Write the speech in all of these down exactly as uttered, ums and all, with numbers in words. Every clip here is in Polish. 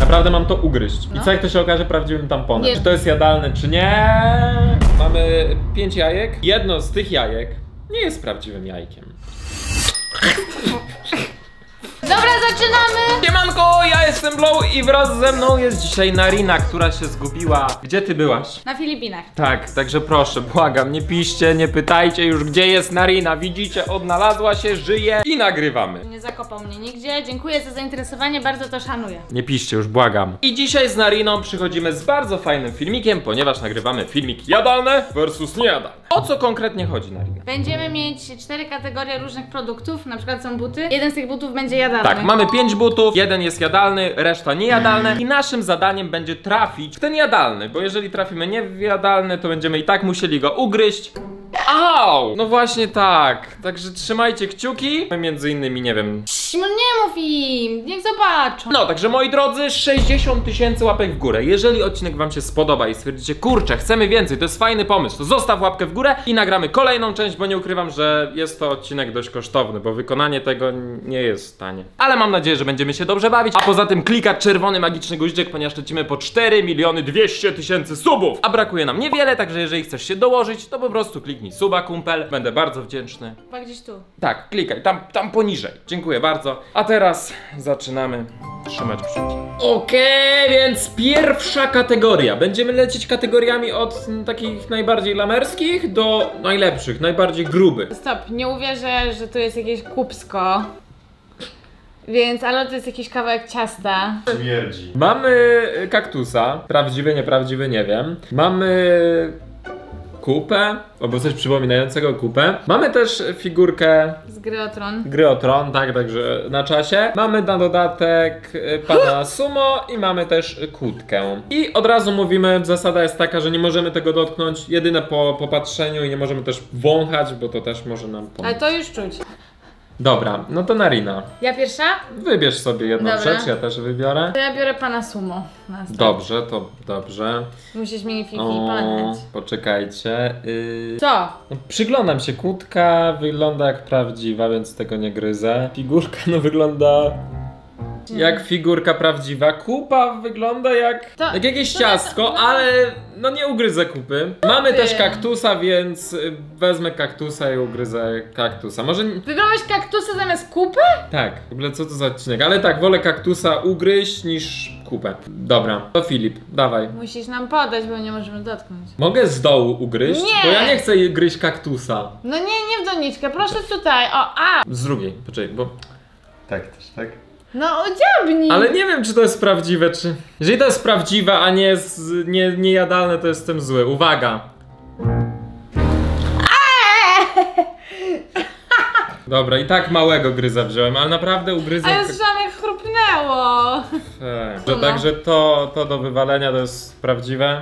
naprawdę mam to ugryźć. No. I co jak to się okaże prawdziwym tamponem? Nie. Czy to jest jadalne, czy nie? Mamy pięć jajek. Jedno z tych jajek nie jest prawdziwym jajkiem. Dobra, zaczynamy! Siemanko, ja jestem Blow i wraz ze mną jest dzisiaj Narina, która się zgubiła. Gdzie ty byłaś? Na Filipinach. Tak, także proszę, błagam, nie piszcie, nie pytajcie już, gdzie jest Narina. Widzicie, odnalazła się, żyje i nagrywamy. Nie zakopał mnie nigdzie. Dziękuję za zainteresowanie, bardzo to szanuję. Nie piszcie już, błagam. I dzisiaj z Nariną przychodzimy z bardzo fajnym filmikiem, ponieważ nagrywamy filmik jadalne versus niejadalne. O co konkretnie chodzi, Narina? Będziemy mieć cztery kategorie różnych produktów, na przykład są buty. Jeden z tych butów będzie jadalny. Tak, mamy pięć butów, jeden jest jadalny, reszta niejadalne i naszym zadaniem będzie trafić w ten jadalny, bo jeżeli trafimy nie w jadalny, to będziemy i tak musieli go ugryźć. Au! No właśnie tak, także trzymajcie kciuki, między innymi, nie wiem. Cii, no nie mów im, niech zobaczą. No, także moi drodzy, sześćdziesiąt tysięcy łapek w górę. Jeżeli odcinek wam się spodoba i stwierdzicie, kurczę, chcemy więcej, to jest fajny pomysł, to zostaw łapkę w górę i nagramy kolejną część, bo nie ukrywam, że jest to odcinek dość kosztowny, bo wykonanie tego nie jest tanie. Ale mam nadzieję, że będziemy się dobrze bawić, a poza tym klikać czerwony magiczny guziczek, ponieważ lecimy po cztery miliony dwieście tysięcy subów. A brakuje nam niewiele, także jeżeli chcesz się dołożyć, to po prostu kliknij suba, kumpel, będę bardzo wdzięczny. Chyba gdzieś tu. Tak, klikaj, tam, tam poniżej. Dziękuję bardzo. A teraz zaczynamy trzymać kciuki. Okej, okay, więc pierwsza kategoria. Będziemy lecieć kategoriami od m, takich najbardziej lamerskich do najlepszych, najbardziej grubych. Stop, nie uwierzę, że tu jest jakieś kupsko. Więc, ale to jest jakiś kawałek ciasta. Śmierdzi. Mamy kaktusa, prawdziwy, nieprawdziwy, nie wiem. Mamy kupę, albo coś przypominającego kupę. Mamy też figurkę Z gry o tron. gry o tron, tak, także na czasie. Mamy na dodatek y, pana sumo i mamy też kłódkę. I od razu mówimy, zasada jest taka, że nie możemy tego dotknąć jedyne po popatrzeniu i nie możemy też wąchać, bo to też może nam pomóc. Ale to już czuć. Dobra, no to Narina. Ja pierwsza? Wybierz sobie jedną Dobra. rzecz, ja też wybiorę. To ja biorę pana sumo. Na start. Dobrze, to dobrze. Musisz mi Fifi O, padać. poczekajcie. Yy... Co? No, przyglądam się, kłódka wygląda jak prawdziwa, więc tego nie gryzę. Figurka no wygląda jak figurka prawdziwa. Kupa wygląda jak, To- jak jakieś to- ciastko, no- ale no nie ugryzę kupy. Mamy ty. też kaktusa, więc y, wezmę kaktusa i ugryzę kaktusa. Może... Wybrałeś kaktusa zamiast kupy? Tak, w ogóle co to za odcinek? Ale tak, wolę kaktusa ugryźć niż kupę. Dobra, to Filip, dawaj. Musisz nam podać, bo nie możemy dotknąć. Mogę z dołu ugryźć? Nie. Bo ja nie chcę gryźć kaktusa. No nie, nie w doniczkę, proszę tutaj. O, a! Z drugiej, poczekaj, bo... Tak też, tak? No udziabnij! Ale nie wiem, czy to jest prawdziwe, czy... Jeżeli to jest prawdziwe, a nie, z... nie, nie jadalne, to jestem zły. Uwaga! Dobra, i tak małego gryza wziąłem, ale naprawdę ugryzę... A ja słyszałam jak chrupnęło. Eee, że także to, to do wywalenia to jest prawdziwe.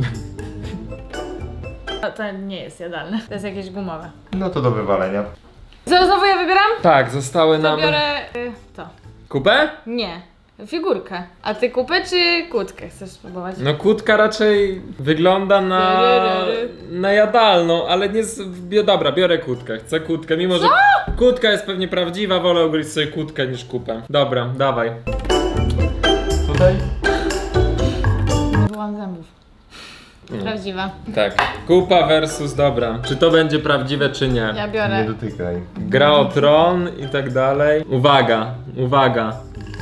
No, to nie jest jadalne, to jest jakieś gumowe. No to do wywalenia. Co, znowu ja wybieram? Tak, zostały To nam... biorę y, to. Kupę? Nie, figurkę. A ty kupę czy kłódkę chcesz spróbować? No kłódka raczej wygląda na... na jadalną, ale nie z... bio- Dobra, biorę kłódkę, chcę kłódkę, mimo że... Kłódka jest pewnie prawdziwa, wolę ugryźć sobie kłódkę niż kupę. Dobra, dawaj. Tutaj? Byłam zębów. Prawdziwa. Tak, kupa versus dobra. Czy to będzie prawdziwe, czy nie? Ja Nie biorę. dotykaj. Gra o tron i tak dalej. Uwaga, uwaga.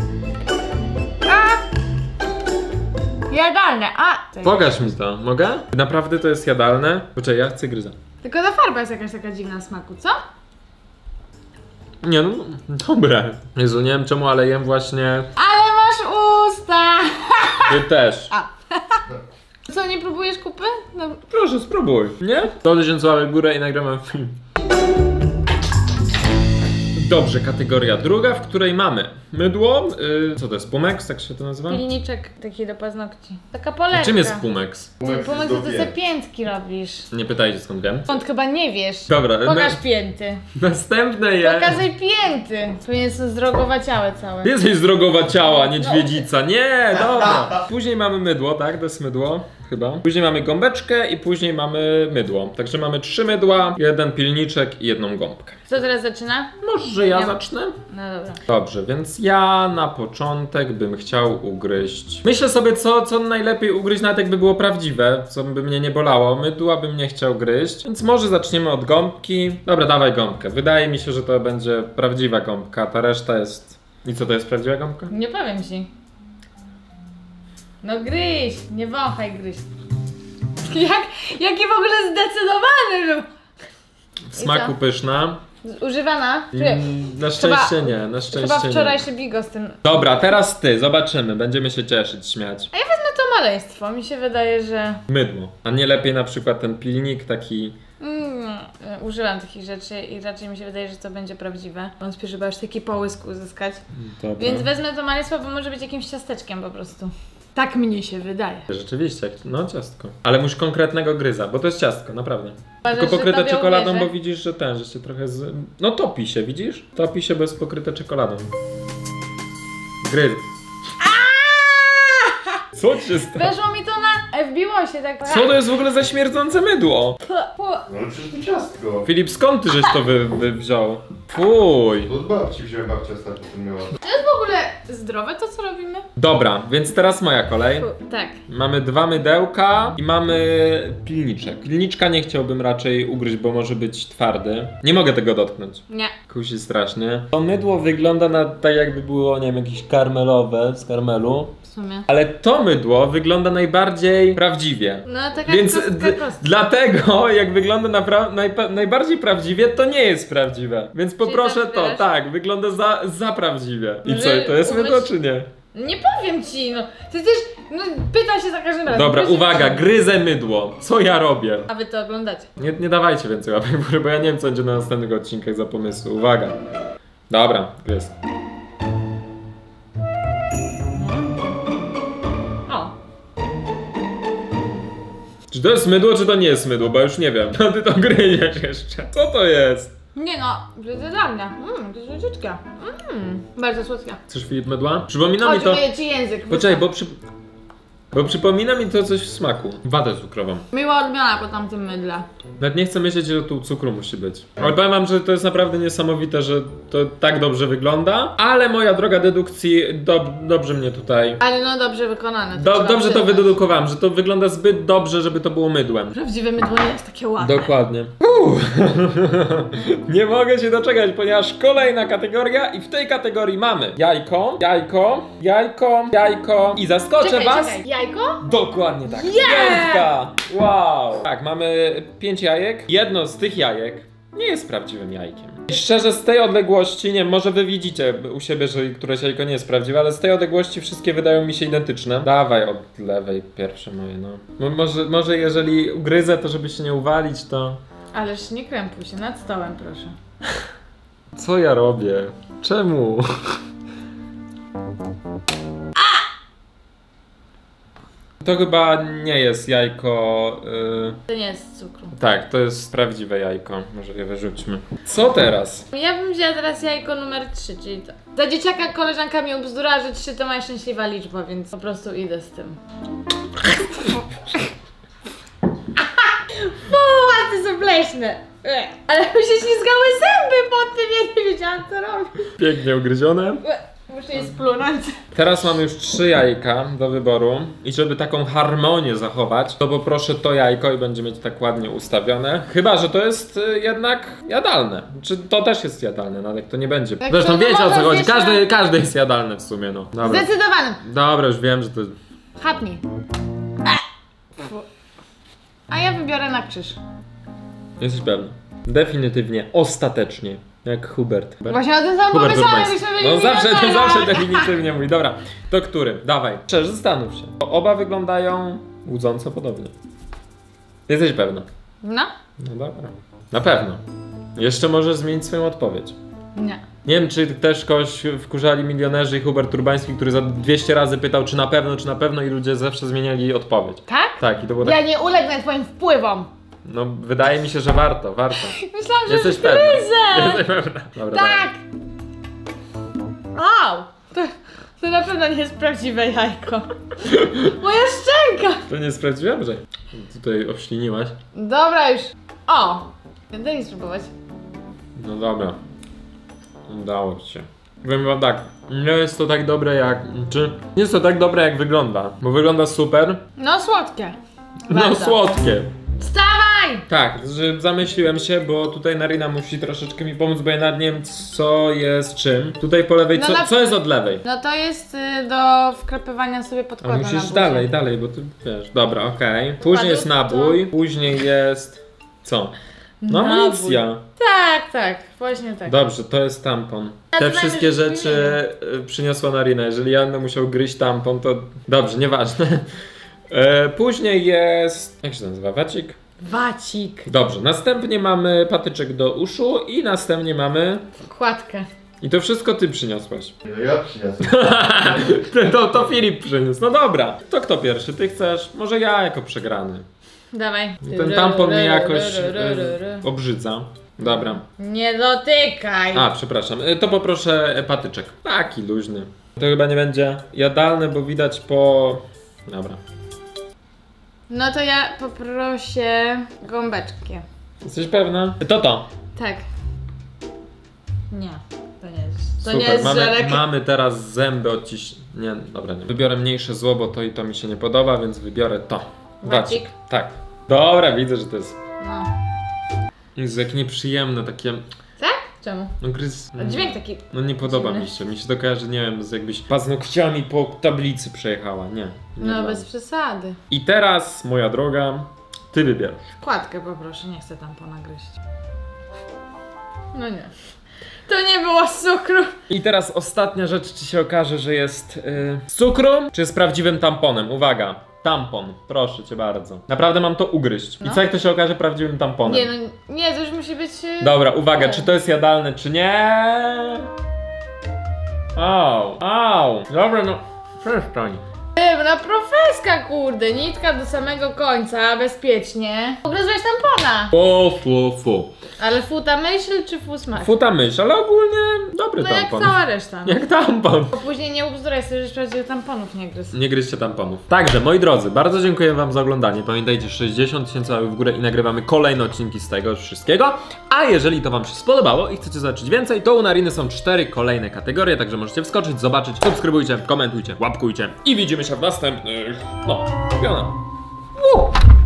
Jadalne, a! To Pokaż mi to, mogę? Naprawdę to jest jadalne? Poczekaj, ja chcę gryza. Tylko ta farba jest jakaś taka dziwna w smaku, co? Nie no, dobre. Jezu, nie wiem czemu, ale jem właśnie... Ale masz usta! Ty też. A. Co, nie próbujesz kupy? No. Proszę, spróbuj. Nie? sto tysięcy łapek w górę i nagramy film. Dobrze, kategoria druga, w której mamy mydło, yy, co to jest, Pumex, tak się to nazywa? Pilniczek taki do paznokci. Taka polerka. A czym jest Pumex? Pumex Pumex jest to do ty pięt. sobie piętki robisz. Nie pytajcie skąd wiem. Skąd chyba nie wiesz. Dobra, Pokaż na- pięty. Następne jest... Pokażaj pięty. Powinien są zdrogowaciałe całe. Jesteś zdrogowa ciała, niedźwiedzica. Nie, dobra. Później mamy mydło, tak? To jest mydło. chyba. Później mamy gąbeczkę i później mamy mydło. Także mamy trzy mydła, jeden pilniczek i jedną gąbkę. Kto teraz zaczyna? Może ja Ja- zacznę? No dobra. Dobrze, więc ja na początek bym chciał ugryźć. Myślę sobie, co, co najlepiej ugryźć, nawet jakby było prawdziwe, co by mnie nie bolało. Mydła bym nie chciał gryźć, więc może zaczniemy od gąbki. Dobra, dawaj gąbkę. Wydaje mi się, że to będzie prawdziwa gąbka, ta reszta jest... I co to jest prawdziwa gąbka? Nie powiem ci. No gryź, nie wąchaj, gryź. Jak, jaki w ogóle zdecydowany był. W smaku co? pyszna. Używana? Czy, Mm, na szczęście Chyba- nie, na szczęście chyba nie. wczorajszy bigos z tym. Dobra, teraz ty, zobaczymy, będziemy się cieszyć, śmiać. A ja wezmę to maleństwo, mi się wydaje, że... Mydło. A nie lepiej na przykład ten pilnik taki... Mm, używam takich rzeczy i raczej mi się wydaje, że to będzie prawdziwe. On spieszy, żeby aż taki połysk uzyskać. Dobra. Więc wezmę to maleństwo, bo może być jakimś ciasteczkiem po prostu. Tak mnie się wydaje. Rzeczywiście, jak- no ciastko. Ale musisz konkretnego gryza, bo to jest ciastko, naprawdę. Uważasz, Tylko że pokryte tobie czekoladą, uwierzę? bo widzisz, że ten, że się trochę z... No topi się, widzisz? Topi się, bo jest pokryte czekoladą. Gryz. Co ci się stało? Weszło mi to na... Wbiło się tak... Co to jest w ogóle za śmierdzące mydło? Pu, pu. No ale przecież to ciastko. Filip, skąd ty żeś to wy, wy wziął? Fuj. Od babci wziąłem, babcia ostatnio to miała. To jest w ogóle zdrowe to, co robimy? Dobra, więc teraz moja kolej. Pu, tak. Mamy dwa mydełka i mamy pilniczek. Pilniczka nie chciałbym raczej ugryźć, bo może być twardy. Nie mogę tego dotknąć. Nie. Kusi strasznie. To mydło wygląda na tak jakby było, nie wiem, jakieś karmelowe z karmelu. W sumie. Ale to mydło wygląda najbardziej prawdziwie. No taka Więc kostka, d- kostka. dlatego jak wygląda napra- najpa- najbardziej prawdziwie, to nie jest prawdziwe. Więc Czyli poproszę co to, wybierasz? tak, wygląda za, za prawdziwe. I co, Że to jest umyć- mydło czy nie? Nie powiem ci, no. Ty też, no pytam się za każdym razem. Dobra, Proszę uwaga, mi- gryzę mydło. Co ja robię? A wy to oglądacie. Nie, nie dawajcie więcej łapek w górę, bo ja nie wiem, co będzie na następnych odcinkach za pomysły. Uwaga. Dobra, gryz. O. Czy to jest mydło, czy to nie jest mydło? Bo już nie wiem. No ty to gryziesz jeszcze. Co to jest? Nie no, to jest dla mnie. Mmm, to jest słodziutka. Mmm, bardzo słodka. Chcesz, Filip, mydła? Przypomina mi Chodź, to... myję ci język. Poczekaj, bo przy... Bo przypomina mi to coś w smaku. Wadę cukrową. Miła odmiana po tamtym mydle. Nawet nie chcę myśleć, że tu cukru musi być. Ale powiem wam, że to jest naprawdę niesamowite, że to tak dobrze wygląda. Ale moja droga dedukcji dob dobrze mnie tutaj... Ale no dobrze wykonane. to Do trzeba dobrze to przyznać. wydedukowałem, że to wygląda zbyt dobrze, żeby to było mydłem. Prawdziwe mydło nie jest takie ładne. Dokładnie. Uuu. Nie mogę się doczekać, ponieważ kolejna kategoria i w tej kategorii mamy jajko, jajko, jajko, jajko i zaskoczę Czekaj, was. czekaj. Jajko? Dokładnie tak. Yeah! Piątka! Wow! Tak, mamy pięć jajek. Jedno z tych jajek nie jest prawdziwym jajkiem. I szczerze, z tej odległości, nie wiem, może wy widzicie u siebie, że któreś jajko nie jest prawdziwe, ale z tej odległości wszystkie wydają mi się identyczne. Dawaj od lewej pierwsze moje, no. Mo- Może, może jeżeli ugryzę, to żeby się nie uwalić, to... Ależ nie krępuj się, nad stołem proszę. Co ja robię? Czemu? To chyba nie jest jajko... Yy... To nie jest z cukru. Tak, to jest prawdziwe jajko. Może je wyrzućmy. Co teraz? Ja bym wzięła teraz jajko numer trzy, czyli to. Za dzieciaka koleżanka mi ubzdurała, że trzy to moja szczęśliwa liczba, więc po prostu idę z tym. Fuuu, ty są bleśne. Ue. Ale mi się ślizgały zęby po tym, ja nie wiedziałam co robić. Pięknie ugryzione. Ue. Muszę je splunąć. Teraz mamy już trzy jajka do wyboru i żeby taką harmonię zachować, to poproszę to jajko i będzie mieć tak ładnie ustawione. Chyba że to jest y, jednak jadalne. Czy to też jest jadalne, no jak to nie będzie. Jak Zresztą to, no wiecie o co może chodzi, jeszcze- każdy, każdy jest jadalny w sumie, no. Dobra. Zdecydowanym. Dobra, już wiem, że to jest... Chapnij. Fu. A ja wybiorę na krzyż. Jesteś pewny. Definitywnie, ostatecznie. Jak Hubert. Właśnie o tym samym Hubert pomysłałem, Urbański. byśmy byli No zawsze, to milionerami. zawsze definitywnie mówi. Dobra, to który? Dawaj. Szczerze, zastanów się. Oba wyglądają łudząco podobnie. Jesteś pewna? No? No dobra. Na pewno. Jeszcze możesz zmienić swoją odpowiedź. Nie. Nie wiem, czy też kogoś wkurzali milionerzy i Hubert Urbański, który za dwieście razy pytał, czy na pewno, czy na pewno i ludzie zawsze zmieniali odpowiedź. Tak? Tak, i to było tak... Ja nie ulegnę twoim wpływom. No, wydaje mi się, że warto, warto. Myślałam, że Jesteś już pewna. gryzę. Jesteś pewna. Dobra, Tak! Au! To, To na pewno nie jest prawdziwe jajko. Moja szczęka! To nie sprawdziłem, że tutaj obśliniłaś. Dobra już. O! Daj mi spróbować. No dobra. Udało ci się. Powiem wam tak, nie jest to tak dobre jak... Czy... Nie jest to tak dobre jak wygląda. Bo wygląda super. No słodkie. No Bardzo. słodkie. Wstawaj! Tak, że zamyśliłem się, bo tutaj Narina musi troszeczkę mi pomóc, bo ja nawet nie wiem co jest czym. Tutaj po lewej, No co, na- co jest od lewej? No to jest y, do wkrapywania sobie A podkładu na musisz buzię. dalej, dalej, bo ty wiesz. Dobra, okej. Później jest nabój, później jest... Co? No Nabój. amunicja. Tak, tak, właśnie tak. Dobrze, to jest tampon. Ja Te to wszystkie najwyżej rzeczy y, przyniosła Narina. Jeżeli ja będę musiał gryźć tampon, to dobrze, nieważne. E, później jest... Jak się nazywa? Wacik? Wacik. Dobrze, następnie mamy patyczek do uszu i następnie mamy... Kładkę. I to wszystko ty przyniosłaś. No ja przyniosłem. to, to Filip przyniósł. No dobra, to kto pierwszy? Ty chcesz? Może ja jako przegrany. Dawaj. Ten tampon mnie jakoś e, obrzydza. Dobra. Nie dotykaj. A, przepraszam. E, To poproszę e, patyczek. Taki luźny. To chyba nie będzie jadalne, bo widać po... Dobra. No to ja poproszę gąbeczki. Jesteś pewna? To to. Tak. Nie, to nie jest. To Super, nie jest mamy, żelek. mamy teraz zęby odciś... Nie, dobra, nie. Wybiorę mniejsze zło, bo to i to mi się nie podoba, więc wybiorę to. Wacik? Tak. Dobra, widzę, że to jest... No. Jezu, jak nieprzyjemne takie... Tak? Czemu? No gryz... A dźwięk taki. No nie podoba dziwny. mi się. Mi się to kojarzy, nie wiem, z jakbyś paznokciami po tablicy przejechała. Nie. nie No dla bez mnie. przesady. I teraz, moja droga, ty wybierasz. Kładkę poproszę, nie chcę tampona gryźć. No nie. To nie było z cukru. I teraz ostatnia rzecz, czy się okaże, że jest yy, z cukru, czy jest prawdziwym tamponem. Uwaga, tampon, proszę cię bardzo. Naprawdę mam to ugryźć. I No. co jak to się okaże prawdziwym tamponem? Nie no, nie, to już musi być... y, Dobra, uwaga, tak. czy to jest jadalne, czy nie? Au, au. Dobra, no, przestań. Ty, na profeska, kurde, nitka do samego końca, bezpiecznie. Ugryzłeś tampona. O, fu, fu. Ale futa myśl czy fu smak? Futa myśl, ale ogólnie dobry No jak tampon. cała reszta. No. Jak tampon. Bo później nie ubzduraj sobie, że prawdziwych tamponów nie gryzł. Nie gryźcie tamponów. Także, moi drodzy, bardzo dziękuję wam za oglądanie. Pamiętajcie, sześćdziesiąt tysięcy łapek w górę i nagrywamy kolejne odcinki z tego wszystkiego. A jeżeli to wam się spodobało i chcecie zobaczyć więcej, to u Nariny są cztery kolejne kategorie, także możecie wskoczyć, zobaczyć, subskrybujcie, komentujcie, łapkujcie i widzimy się w następnych. No, kupiona. Uh!